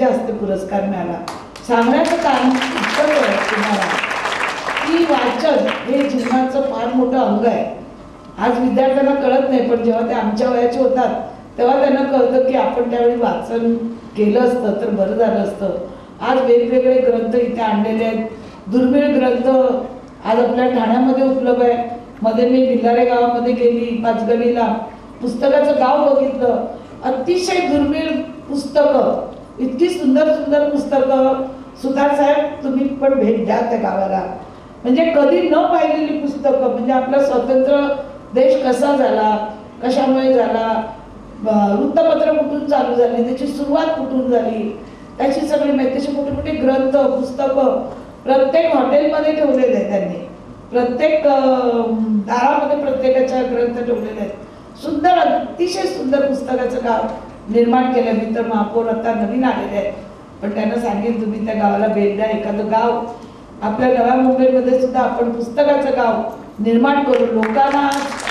यांच्या हस्ते पुरस्कार मिळाला। सांगण्याचं कारण इतकं आहे तुम्हाला की वाचन हे जीवनाचं फार मोठं अंग आहे। आज विद्यार्थ्यांना कळत नाही, पण जेव्हा ते आमच्या वयाचे होतात तेव्हा त्यांना कळतं की आपण त्यावेळी वाचन केलं असतं तर बरं झालं असतं। आज वेगवेगळे ग्रंथ इथे आणलेले आहेत, दुर्मिळ ग्रंथ आज आपल्या ठाण्यामध्ये उपलब्ध आहे। मध्ये मी भिलारे गावामध्ये गेली, पाचगणीला पुस्तकाचं गाव बघितलं, अतिशय दुर्मिळ पुस्तकं, इतकी सुंदर सुंदर पुस्तकं। सुतार साहेब तुम्ही पण भेट द्या त्या गावाला, म्हणजे कधी न पाहिलेली पुस्तकं, म्हणजे आपला स्वतंत्र देश कसा झाला, कशामुळे झाला, वृत्तपत्र कुठून चालू झाली, त्याची सुरुवात कुठून झाली, त्याची सगळी माहिती, त्याचे मोठे मोठे ग्रंथ पुस्तकं प्रत्येक हॉटेलमध्ये ठेवलेले आहेत त्यांनी, प्रत्येक दारामध्ये प्रत्येकाच्या ग्रंथ ठेवलेले आहेत। सुंदर, अतिशय सुंदर पुस्तकाचं गाव निर्माण केलं। मी तर महापौर आता नवीन आलेले आहेत, पण त्यांना सांगेन तुम्ही त्या गावाला भेट द्या। एखादं गाव आपल्या नव्या मुंबईमध्ये सुद्धा आपण पुस्तकाचं गाव निर्माण करू, लोकांना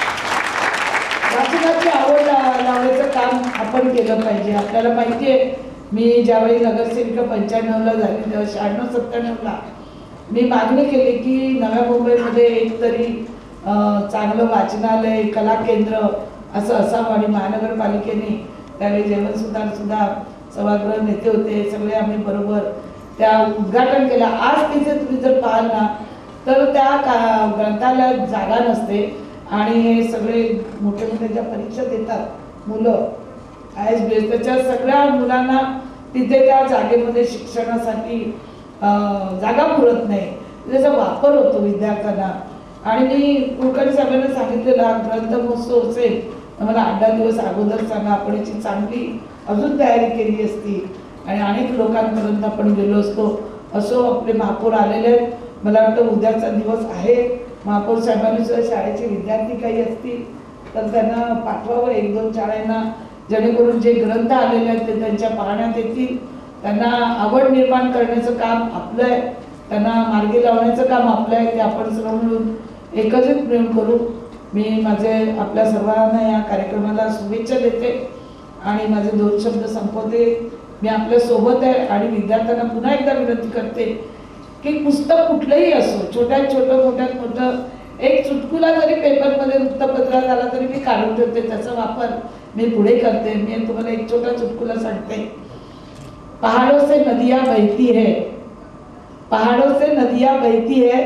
वाचनाची आवड लावण्याचं काम आपण केलं पाहिजे। आपल्याला माहिती आहे, मी ज्यावेळी नगरसेविका 95ला झाली तेव्हा 96-97ला मी मागणी केली की नव्या मुंबईमध्ये एक तरी चांगलं वाचनालय, कला केंद्र असं असावं, आणि महानगरपालिकेने त्यावेळी जयवंत सुद्धा सभागृह नेते होते, सगळे आम्ही बरोबर त्या उद्घाटन केलं। आज तिथे तुम्ही जर पाहाल ना तर त्या ग्रंथालयात जागा नसते, आणि हे सगळे मोठे मोठे ज्या परीक्षा देतात मुलं IAS त्याच्या सगळ्या मुलांना तिथे त्या जागेमध्ये शिक्षणासाठी जागा पुरत नाही, त्याचा वापर होतो विद्यार्थ्यांना। आणि मी कुलकर्णी साहेबांना सांगितलेला ग्रंथ महोत्सव असेल तर मला 8-10 दिवस अगोदर सांगा, आपण याची चांगली अजून तयारी केली असती आणि अनेक लोकांपर्यंत आपण गेलो असतो। असो आपले महापौर आलेले आहेत, मला वाटतं उद्याचा दिवस आहे, महापौर साहेबांनी सुद्धा शाळेचे विद्यार्थी काही असतील तर त्यांना पाठवावं 1-2 शाळांना, जेणेकरून जे ग्रंथ आलेले आहेत ते त्यांच्या पाहण्यात येतील, त्यांना आवड निर्माण करण्याचं काम आपलं आहे, त्यांना मार्गी लावण्याचं काम आपलं आहे, ते आपण सर्व मिळून एकत्रित मिळून करू। मी माझे आपल्या सर्वांना या कार्यक्रमाला शुभेच्छा देते आणि माझे 2 शब्द संपवते। मी आपल्या सोबत आहे आणि विद्यार्थ्यांना पुन्हा एकदा विनंती करते की पुस्तक कुठलंही असो, छोट्यात छोटं मोठ्यात मोठं, एक चुटकुला जरी पेपरमध्ये वृत्तपत्रात आला तरी मी काढून ठेवते, त्याचा वापर मी पुढे करते। मी तुम्हाला एक छोटा चुटकुला सांगते। पहाड़ों से नदियां बहती है, पहाड़ों से नदियां बहती है,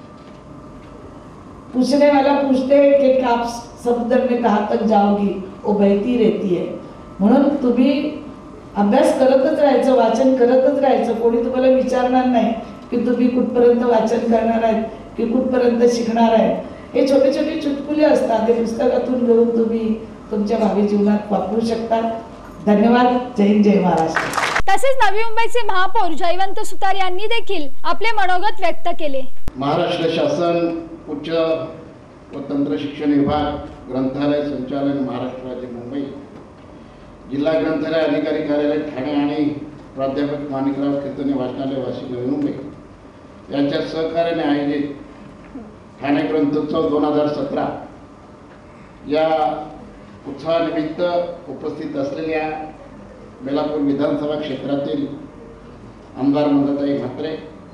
पूछने वाला पूछते है कि आप समुद्र में कहाँ तक जाओगी, वो बहती रहती है। म्हणून तुम्ही अभ्यास करतच राहायचं, वाचन करतच राहायचं, कोणी तुम्हाला विचारणार नाही की तुम्ही कुठपर्यंत वाचन करणार आहेत की कुठपर्यंत शिकणार आहेत। हे छोटे छोटे चुटकुले असतात, ते पुस्तकातून घेऊन तुम्ही तुमच्या भावी जीवनात वापरू शकता। धन्यवाद। जय हिंद, जय महाराष्ट्र। तसेच नवी मुंबईचे महापौर जयवंत सुतार यांनी देखील आपले मनोगत व्यक्त केले। महाराष्ट्र शासन उच्च व तंत्र शिक्षण विभाग, ग्रंथालय संचालन महाराष्ट्र राज्य मुंबई, जिल्हा ग्रंथालय अधिकारी कार्यालय ठाणे आणि प्राध्यापक माणिकराव कीर्तने वाचनालय वाशी नवी मुंबई यांच्या सहकार्याने आयोजित ठाणे ग्रंथोत्सव 2017 या उत्सवानिमित्त उपस्थित असलेल्या बेलापूर विधानसभा क्षेत्रातील आमदार मंदाताई म्हात्रे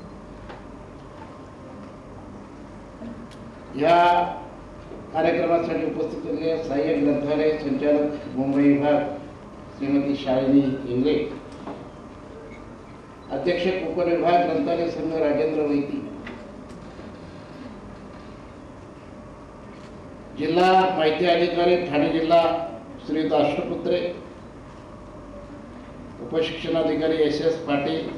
या कार्यक्रमासाठी उपस्थित असलेल्या सहाय्यक ग्रंथालय संचालक मुंबई विभाग श्रीमती शालिनी इंगळे, अध्यक्ष कोकण विभाग ग्रंथालय संघ राजेंद्र वैती, जिल्हा माहिती अधिकारी ठाणे जिल्हा श्रीयुत अष्टपुत्रे, उपशिक्षणाधिकारी SS पाटील,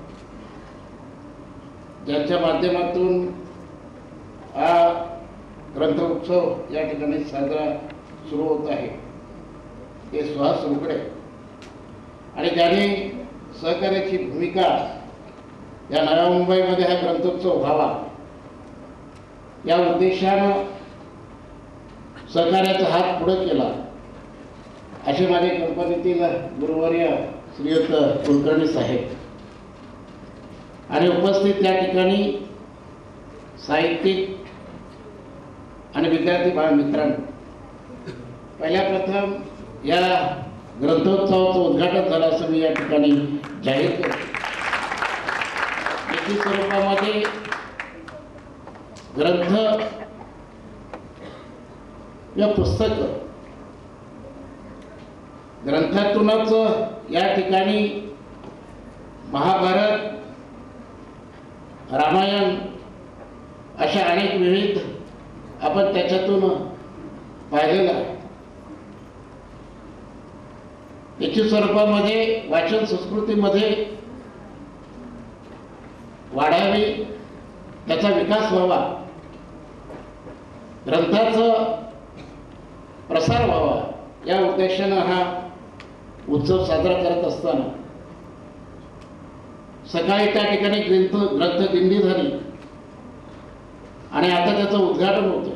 ज्यांच्या माध्यमातून हा ग्रंथ उत्सव या ठिकाणी साजरा सुरू होत आहे, ते सुहास रुकडे, आणि ज्यांनी सहकार्याची भूमिका या नव्या मुंबईमध्ये हा ग्रंथोत्सव व्हावा या उद्देशानं सहकार्याचा हात पुढे केला, असे माझे कंपनीतील गुरुवर्य श्रीयुत कुलकर्णी साहेब आणि उपस्थित या ठिकाणी साहित्यिक आणि विद्यार्थी बाळमित्रांनो, पहिल्या प्रथम या ग्रंथोत्सवाचं उद्घाटन झालं असं मी या ठिकाणी जाहीर करतो. लिखित स्वरूपामध्ये ग्रंथ या पुस्तक ग्रंथातूनच या ठिकाणी महाभारत, रामायण अशा अनेक विविध आपण त्याच्यातून पाहिलेलं आहे. लिखित स्वरूपामध्ये वाचन संस्कृतीमध्ये वाढावी, त्याचा विकास व्हावा, ग्रंथाचा प्रसार व्हावा या उद्देशानं हा उत्सव साजरा करत असताना सकाळी त्या ठिकाणी ग्रंथ दिंडी झाली आणि आता त्याचं उद्घाटन होतं.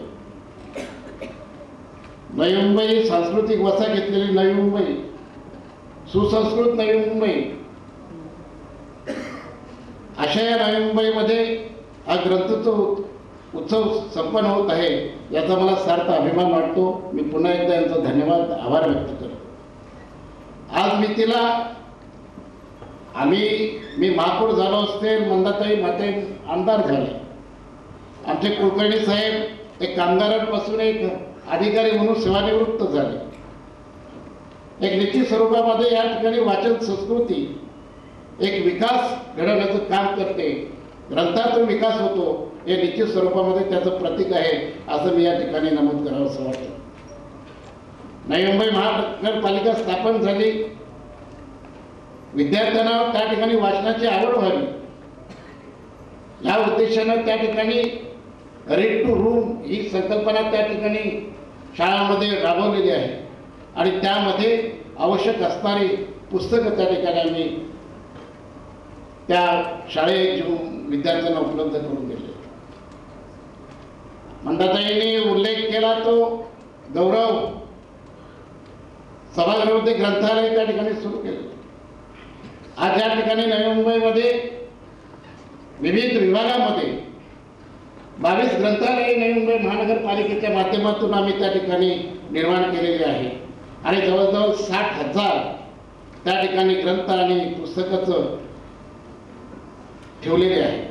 नवी मुंबई सांस्कृतिक वसा घेतलेली नवी मुंबई, सुसंस्कृत नवी मुंबई, अशा या नवी मुंबईमध्ये हा ग्रंथोत्सव उत्सव संपन्न होत आहे याचा मला सार्थ अभिमान वाटतो. मी पुन्हा एकदा यांचा धन्यवाद, आभार व्यक्त करतो. आज मितीला मी महापौर झालो असते, मंदाताई माते आमदार झाले, आमचे कुलकर्णी साहेब एक कामगारांपासून एक अधिकारी म्हणून सेवानिवृत्त झाले. एक निश्चित स्वरूपामध्ये या ठिकाणी वाचन संस्कृती एक विकास घडवण्याचं काम करते, ग्रंथातून विकास होतो हे निश्चित स्वरूपामध्ये त्याचं प्रतीक आहे असं मी या ठिकाणी नमूद करावं असं वाटतं. नवी मुंबई महानगरपालिका स्थापन झाली, विद्यार्थ्यांना त्या ठिकाणी वाचनाची आवड व्हावी या उद्देशानं त्या ठिकाणी रीड टू रूम ही संकल्पना त्या ठिकाणी शाळांमध्ये राबवलेली आहे आणि त्यामध्ये आवश्यक असणारी पुस्तकं त्या ठिकाणी आम्ही त्या शाळेत विद्यार्थ्यांना उपलब्ध करून दिले. मंदाताईंनी उल्लेख केला तो गौरव सभागृहामध्ये ग्रंथालय त्या ठिकाणी सुरू केलं. आज या ठिकाणी नवी मुंबईमध्ये विविध विभागामध्ये 22 ग्रंथालय नवी मुंबई महानगरपालिकेच्या माध्यमातून आम्ही त्या ठिकाणी निर्माण केलेले आहे आणि जवळजवळ 60,000 त्या ठिकाणी ग्रंथ आणि पुस्तकाचं ठेवलेले आहे.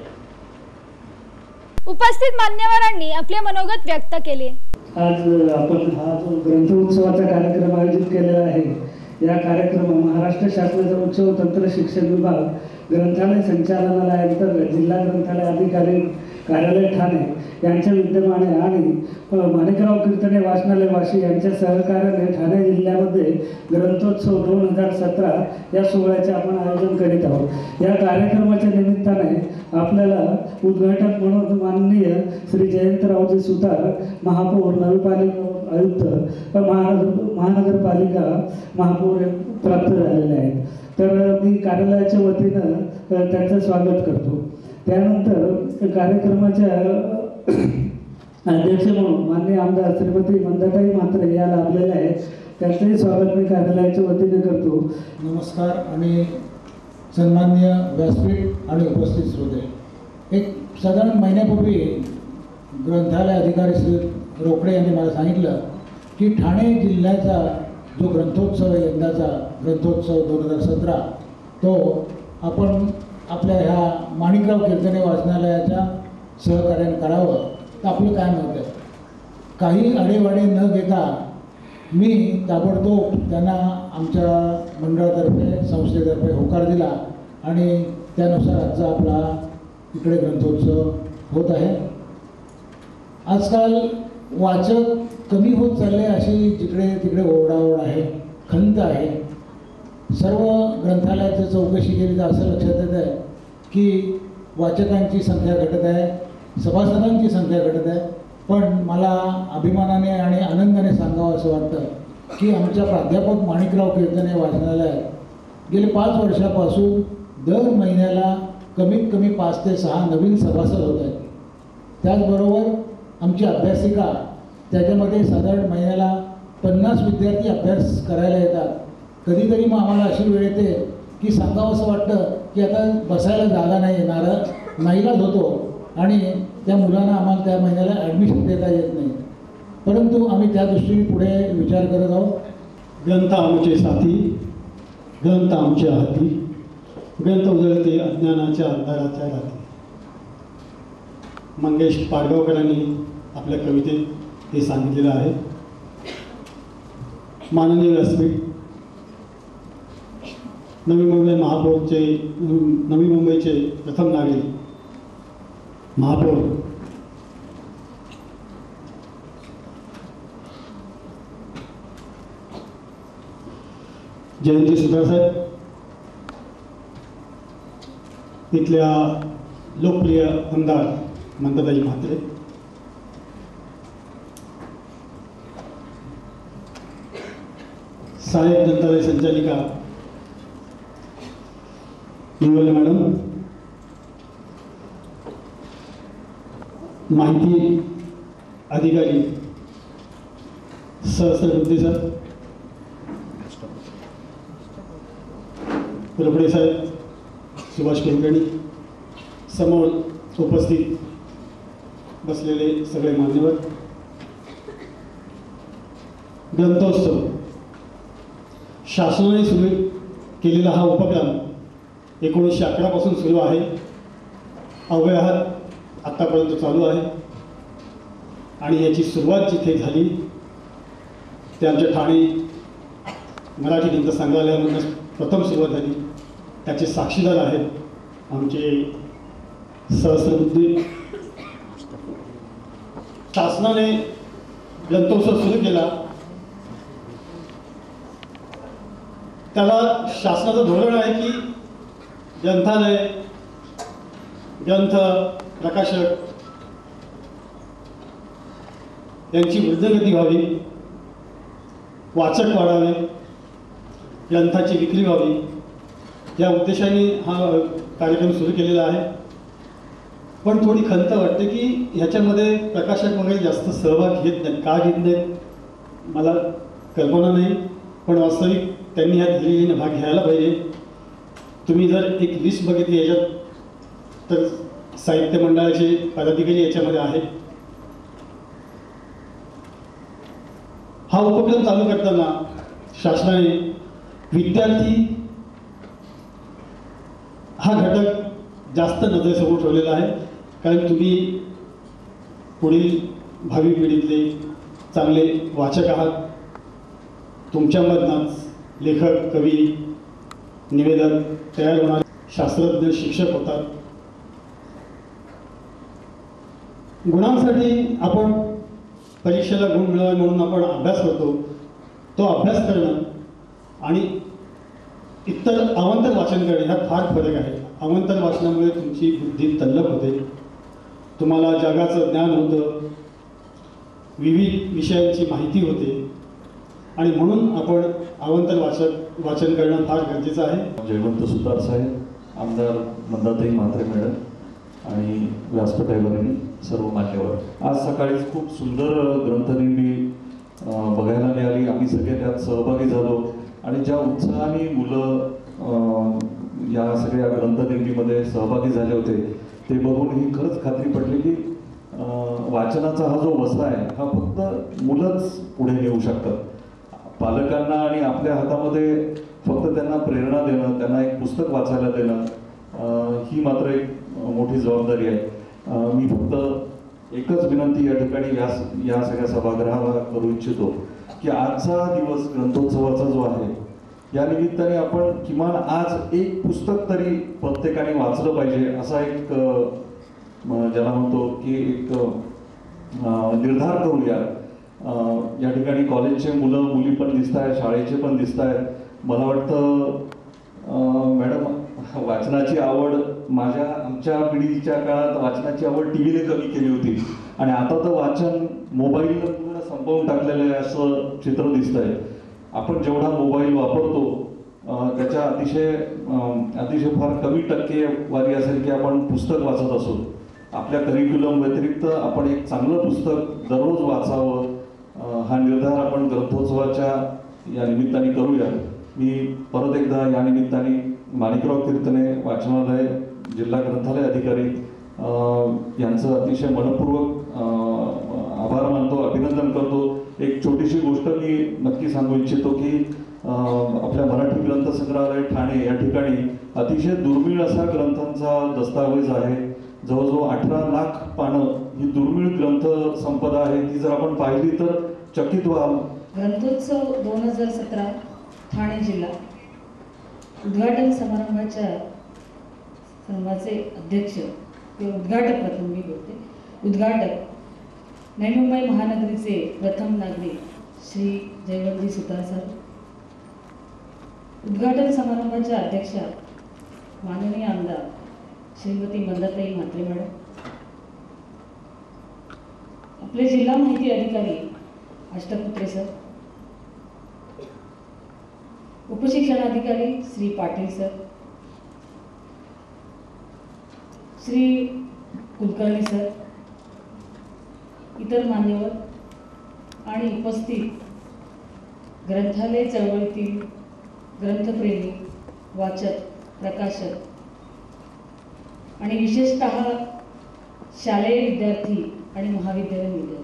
उपस्थित मान्यवरांनी आपले मनोगत व्यक्त केले. आज आपण हा जो ग्रंथोत्सवाचा कार्यक्रम आयोजित केलेला आहे, या कार्यक्रमात महाराष्ट्र शासनाचा उच्च व तंत्र शिक्षण विभाग ग्रंथालय संचालनालयाअंतर्गत जिल्हा ग्रंथालय अधिकारी कार्यालय ठाणे यांच्या विद्यमाने आणि माणिकराव कीर्तने वाचनालय वाशी यांच्या सहकार्याने ठाणे जिल्ह्यामध्ये ग्रंथोत्सव 2017 या सोहळ्याचे आपण आयोजन करीत आहोत. या कार्यक्रमाच्या निमित्ताने आपल्याला उद्घाटक म्हणून माननीय श्री जयंतरावजी सुतार महापौर, नवी पालिका आयुक्त, महानगरपालिका महापौर प्राप्त झालेले आहेत. तर मी कार्यालयाच्या वतीनं त्यांचं स्वागत करतो. त्यानंतर कार्यक्रमाच्या अध्यक्ष म्हणून माननीय आमदार श्रीमती मंदाताई म्हात्रे या लाभलेल्या आहेत, त्यांचंही स्वागत मी कार्यालयाच्या वतीने करतो. नमस्कार आणि सन्माननीय व्यासपीठ आणि उपस्थित श्रोते, एक साधारण महिन्यापूर्वी ग्रंथालय अधिकारी श्री रोकडे यांनी मला सांगितलं की ठाणे जिल्ह्याचा जो ग्रंथोत्सव आहे, यंदाचा ग्रंथोत्सव 2017, तो आपण आपल्या ह्या माणिकराव कीर्तने वाचनालयाच्या सहकार्याने करावं. तर आपलं काय मत आहे? काही आडेवाडे न घेता मी ताबडतोब त्यांना आमच्या मंडळातर्फे, संस्थेतर्फे होकार दिला आणि त्यानुसार आजचा आपला इकडे ग्रंथोत्सव होत आहे. आजकाल वाचक कमी होत चालले अशी जिकडे तिकडे ओरडाओरड आहे, खंत आहे. सर्व ग्रंथालयाची चौकशी केली तर असं लक्षात येत आहे की वाचकांची संख्या घटत आहे, सभासदांची संख्या घटत आहे. पण मला अभिमानाने आणि आनंदाने सांगावं असं वाटतं की आमच्या प्राध्यापक माणिकराव कीर्तने वाचनालयात गेले 5 वर्षापासून दर महिन्याला कमीत कमी 5 ते 6 नवीन सभासद होत आहेत. त्याचबरोबर आमची अभ्यासिका, त्याच्यामध्ये साधारण महिन्याला 50 विद्यार्थी अभ्यास करायला येतात. कधीतरी मग आम्हाला अशी वेळ येते की सांगावं असं वाटतं की आता बसायला जागा नाही, नाईलाज होतो आणि त्या मुलांना आम्हाला त्या महिन्याला ॲडमिशन देता येत नाही. परंतु आम्ही त्या दृष्टीने पुढे विचार करत आहोत ग्रंथ आमचे साथी, ग्रंथ आमच्या हाती, ग्रंथ उजळते अज्ञानाच्या अंधाराच्या रात्री. मंगेश पाडगावकरांनी आपल्या कवितेत हे सांगितलेलं आहे. माननीय व्यासपीठ, नवी मुंबई महापौरचे, नवी मुंबईचे प्रथम नागरिक महापौर जयंती सुतारसाहेब, इथल्या लोकप्रिय आमदार मंदाताई म्हात्रे, सहाय्यक ग्रंथालय संचालिका इंगोले मॅडम, माहिती अधिकारी सहस्रबुद्धे सर, कुलकर्णी साहेब, सुभाष कुलकर्णी, समोर उपस्थित बसलेले सगळे मान्यवर, ग्रंथोत्सव शासनाने सुरू केलेला हा उपक्रम 1911 पासून सुरू आहे. अव्याहत आत्तापर्यंत चालू आहे आणि याची सुरुवात जिथे झाली ते आमच्या ठाणे मराठी ग्रंथ संग्रहालयामधून प्रथम सुरुवात झाली. त्याचे साक्षीदार आहेत आमचे सहस्रबुद्धे. शासनाने ग्रंथोत्सव सुरू केला, त्याला शासनाचं धोरण आहे की ग्रंथालय, ग्रंथ प्रकाशक यांची वृद्धिगती व्हावी, वाचक वाढावे, ग्रंथाची विक्री व्हावी, या उद्देशाने हा कार्यक्रम सुरू केलेला आहे. पण थोडी खंत वाटते की ह्याच्यामध्ये प्रकाशक वगैरे जास्त सहभाग घेत नाहीत. का घेत नाहीत मला कल्पना नाही, पण वास्तविक त्यांनी ह्यात धीरीने भाग घ्यायला पाहिजे. तुम्ही जर एक लिस्ट बघितली याच्यात तर साहित्य मंडळाचे पदाधिकारी याच्यामध्ये आहेत. हा उपक्रम चालू करताना शासनाने विद्यार्थी हा घटक जास्त नजरेसमोर ठेवलेला आहे. कारण तुम्ही पुढील भावी पिढीतले चांगले वाचक आहात. तुमच्यामधनंच लेखक, कवी, निवेदक तयार होणारे शास्त्रज्ञ, शिक्षक होतात. गुणांसाठी आपण परीक्षेला गुण मिळावे म्हणून आपण अभ्यास करतो. तो अभ्यास करणं आणि इतर अवांतर वाचन करणे ह्यात फार फरक आहे. अवांतर वाचनामुळे तुमची बुद्धी तल्लख होते, तुम्हाला जगाचं ज्ञान होतं, विविध विषयांची माहिती होते आणि म्हणून आपण अवांतर वाचन करणं फार गरजेचं आहे. जयवंत सुतार साहेब, आमदार मंदाताई म्हात्रे मॅडम आणि व्यासपीठावरील सर्व मान्यवर, आज सकाळीच खूप सुंदर ग्रंथदिंडी बघायला मिळाली. आम्ही सगळे त्यात सहभागी झालो आणि ज्या उत्साहाने मुलं या सगळ्या ग्रंथदिंडीमध्ये सहभागी झाले होते ते बघून ही खरंच खात्री पडली की वाचनाचा हा जो वसा आहे हा फक्त मुलंच पुढे नेऊ शकतात. पालकांना आणि आपल्या हातामध्ये फक्त त्यांना प्रेरणा देणं, त्यांना एक पुस्तक वाचायला देणं ही मात्र एक मोठी जबाबदारी आहे. मी फक्त एकच विनंती या ठिकाणी या सगळ्या सभागृहाला करू इच्छितो की आजचा दिवस ग्रंथोत्सवाचा जो आहे या निमित्ताने आपण किमान आज एक पुस्तक तरी प्रत्येकाने वाचलं पाहिजे असा एक ज्याला म्हणतो की एक निर्धार करूया. या ठिकाणी कॉलेजचे मुलं मुली पण दिसत आहेत, शाळेचे पण दिसत आहेत. मला वाटतं मॅडम वाचनाची आवड आमच्या पिढीच्या काळात वाचनाची आवड टी व्हीने कमी केली होती आणि आता तर वाचन मोबाईलनं पूर्ण संपवून टाकलेलं आहे असं चित्र दिसत आहे. आपण जेवढा मोबाईल वापरतो त्याच्या अतिशय फार कमी टक्केवारी असेल की आपण पुस्तक वाचत असो. आपल्या करिक्युलम व्यतिरिक्त आपण एक चांगलं पुस्तक दररोज वाचावं हा निर्धार आपण ग्रंथोत्सवाच्या या निमित्ताने करूया. मी परत एकदा या निमित्ताने माणिकराव कीर्तने वाचनालय, जिल्हा ग्रंथालय अधिकारी यांचं अतिशय मनपूर्वक आभार मानतो, अभिनंदन करतो एक छोटीशी गोष्ट मी नक्की सांगू इच्छितो की आपल्या मराठी ग्रंथ संग्रहालय ठाणे या ठिकाणी अतिशय दुर्मिळ असा ग्रंथांचा दस्तावेज आहे. जवळजवळ 18 लाख पानं ही दुर्मिळ ग्रंथ संपदा आहे. ती जर आपण पाहिली तर चकित व्हाल. ग्रंथोत्सव 2017 ठाणे जिल्हा उद्घाटन समारंभाचे अध्यक्ष किंवा उद्घाटक, प्रथम मी बोलते, उद्घाटक नवी मुंबई महानगरीचे प्रथम नागरिक श्री जयवंतजी सुतार सर, उद्घाटन समारंभाच्या अध्यक्षा माननीय आमदार श्रीमती मंदाताई म्हात्रे मॅडम, आपले जिल्हा माहिती अधिकारी अष्टपुत्रे सर, उपशिक्षणाधिकारी श्री पाटील सर, श्री कुलकर्णी सर, इतर मान्यवर आणि उपस्थित ग्रंथालय चळवळीतील ग्रंथप्रेमी, वाचक, प्रकाशक आणि विशेषतः शालेय विद्यार्थी आणि महाविद्यालयीन विद्यार्थी,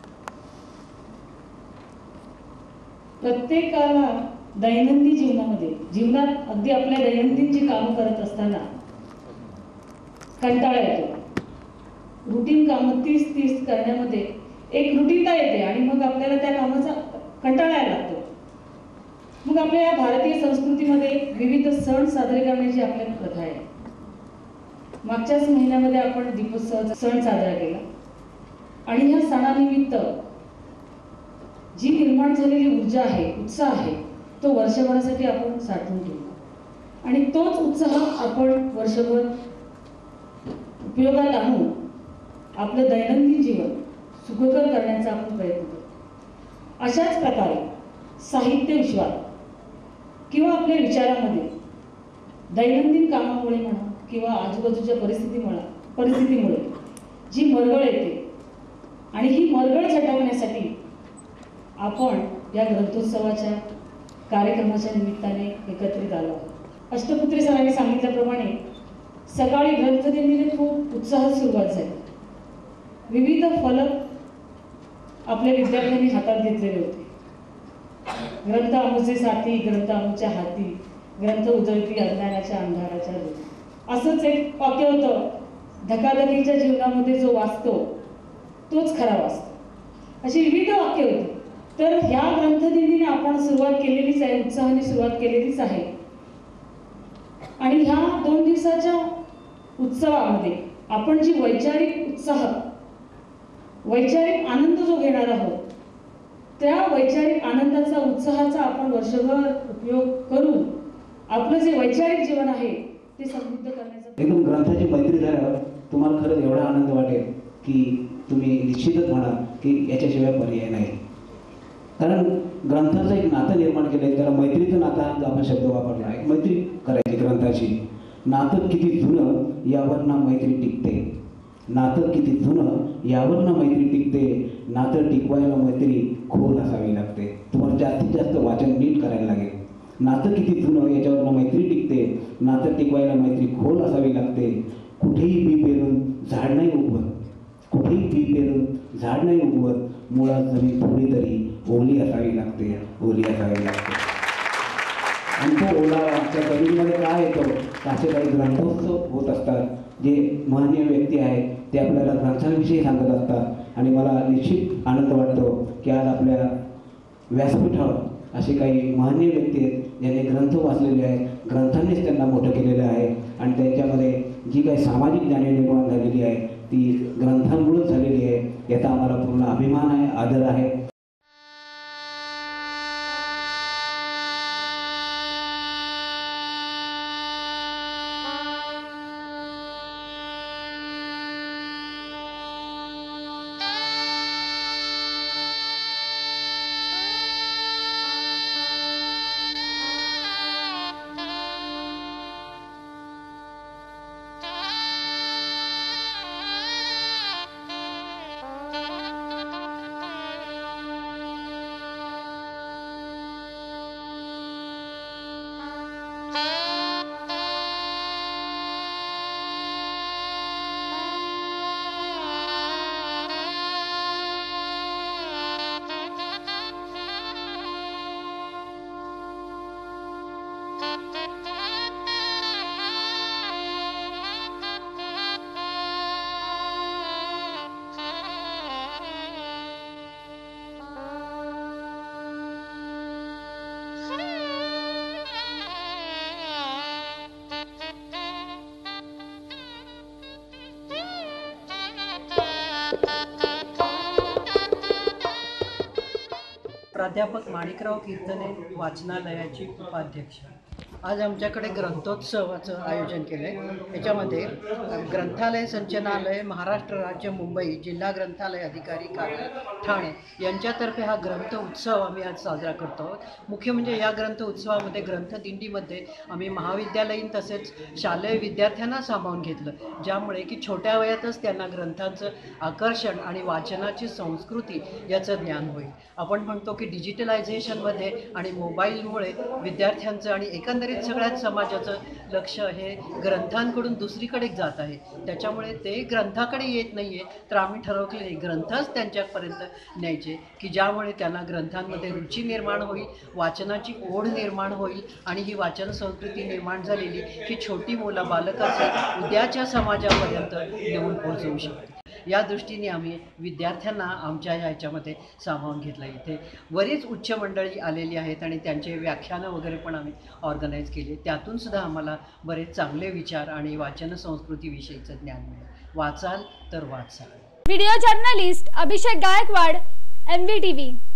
प्रत्येकाला दैनंदिन जीवनात अगदी आपल्या दैनंदिन जी कामं करत असताना कंटाळा येतो. रुटीन कामं 30 करण्यामध्ये एक रुटीनता येते आणि मग आपल्याला त्या कामाचा कंटाळा यायला लागतो. मग आपल्या या भारतीय संस्कृतीमध्ये विविध सण साजरे करण्याची आपल्याला प्रथा आहे. मागच्याच महिन्यामध्ये आपण दीपोत्सवाचा सण साजरा केला आणि ह्या सणानिमित्त जी निर्माण झालेली ऊर्जा आहे, उत्साह आहे, तो वर्षभरासाठी आपण साठवून ठेवू आणि तोच उत्साह आपण वर्षभर उपयोगात आणून आपलं दैनंदिन जीवन सुखकर करण्याचा आपण प्रयत्न करतो. अशाच प्रकारे साहित्य विश्वात किंवा आपल्या विचारामध्ये दैनंदिन कामामुळे म्हणा किंवा आजूबाजूच्या परिस्थितीमुळे जी मरगळ येते आणि ही मरगळ झटकण्यासाठी आपण या ग्रंथोत्सवाच्या कार्यक्रमाच्या निमित्ताने एकत्रित आलो आहोत. अष्टपुत्री सरांनी सांगितल्याप्रमाणे सकाळी ग्रंथदिंडीने खूप उत्साहात सुरुवात झाली. विविध फलक आपल्या विद्यार्थ्यांनी हातात घेतलेले होते. ग्रंथ आमुचे साथी, ग्रंथ आमुच्या हाती, ग्रंथ उजळती अज्ञानाच्या अंधाराच्या दूर, असंच एक वाक्य होतं. धकाधकीच्या जीवनामध्ये जो वाचतो तोच खरा वाचतो, अशी विविध वाक्य होती. तर ह्या ग्रंथदिंडीने आपण सुरुवात केलेलीच आहे, उत्साहाने सुरुवात केलेलीच आहे आणि ह्या 2 दिवसाच्या उत्सवामध्ये आपण जी वैचारिक उत्साह, वैचारिक आनंद जो घेणार आहोत, त्या वैचारिक आनंदाचा, उत्साहाचा आपण वर्षभर उपयोग करून आपलं जे वैचारिक जीवन आहे ते समृद्ध करण्याचा एकदम ग्रंथाची मैत्री झाल्यावर तुम्हाला खरंच एवढा आनंद वाटेल की तुम्ही निश्चितच म्हणाल की याच्याशिवाय पर्याय नाही. कारण ग्रंथाचं एक नातं निर्माण केलं आहे, त्याला मैत्रीचं नातं हा आपण शब्द वापरला आहे. मैत्री करायची ग्रंथाची. नातं किती जुनं यावर ना मैत्री टिकते. नातं किती जुनं यावर ना मैत्री टिकते. नातं टिकवायला मैत्री खोल असावी लागते. तुम्हाला जास्तीत जास्त वाचन नीट करायला लागेल. नातं किती जुनं याच्यावर ना मैत्री टिकते. नातं टिकवायला मैत्री खोल असावी लागते. कुठेही बी पेरून झाड नाही उगवत. कुठेही बी पेरून झाड नाही उगवत. मुळात जमीन थोडी तरी ओली असावी लागते. ओली असावी लागते. आणि तो ओलावा आमच्या जमिनीमध्ये काय येतो, असे काही ग्रंथोत्सव होत असतात. जे महनीय व्यक्ती आहेत ते आपल्याला ग्रंथांविषयी सांगत असतात आणि मला निश्चित आनंद वाटतो की आज आपल्या व्यासपीठावर असे काही महनीय व्यक्ती आहेत ज्यांनी ग्रंथ वाचलेले आहेत. ग्रंथांनीच त्यांना मोठं केलेलं आहे आणि त्यांच्यामध्ये जी काही सामाजिक जाणीव निर्माण झालेली आहे ती ग्रंथांमुळेच झालेली आहे. याचा आम्हाला पूर्ण अभिमान आहे, आदर आहे. प्राध्यापक माणिकराव कीर्तने वाचनालयाची उपाध्यक्ष. आज आमच्याकडे ग्रंथोत्सवाचं आयोजन केलं आहे. याच्यामध्ये ग्रंथालय संचालनालय, महाराष्ट्र राज्य, मुंबई जिल्हा ग्रंथालय अधिकारी कार्यालय ठाणे यांच्यातर्फे हा ग्रंथ उत्सव आम्ही आज साजरा करतो आहोत. मुख्य म्हणजे या ग्रंथ उत्सवामध्ये ग्रंथदिंडीमध्ये आम्ही महाविद्यालयीन तसेच शालेय विद्यार्थ्यांना सामावून घेतलं, ज्यामुळे की छोट्या वयातच त्यांना ग्रंथांचं आकर्षण आणि वाचनाची संस्कृती याचं ज्ञान होईल. आपण म्हणतो की डिजिटलायझेशनमध्ये आणि मोबाईलमुळे विद्यार्थ्यांचं आणि एकंदरीत सगळ्याच समाजाचं लक्ष हे ग्रंथांकडून दुसरीकडे जात आहे. त्याच्यामुळे ते ग्रंथाकडे येत नाही आहे, तर आम्ही ठरवले नाही, ग्रंथच त्यांच्यापर्यंत न्यायचे की ज्यामुळे त्यांना ग्रंथांमध्ये रुची निर्माण होईल, वाचनाची ओढ निर्माण होईल आणि ही वाचन संस्कृती निर्माण झालेली ही छोटी मुलं बालकांचं उद्याच्या समाजापर्यंत नेऊन पोहोचवू शकते. या दृष्टीने आम्ही विद्यार्थ्यांना आमच्या ह्याच्यामध्ये सामावून घेतलं. इथे बरीच उच्च मंडळी आलेली आहेत आणि त्यांचे व्याख्यानं वगैरे पण आम्ही ऑर्गनाईज केले. त्यातून सुद्धा आम्हाला बरेच चांगले विचार आणि वाचन संस्कृतीविषयीचं ज्ञान मिळेल. वाचाल तर वाचाल. Video journalist Abhishek Gaikwad, MVTV.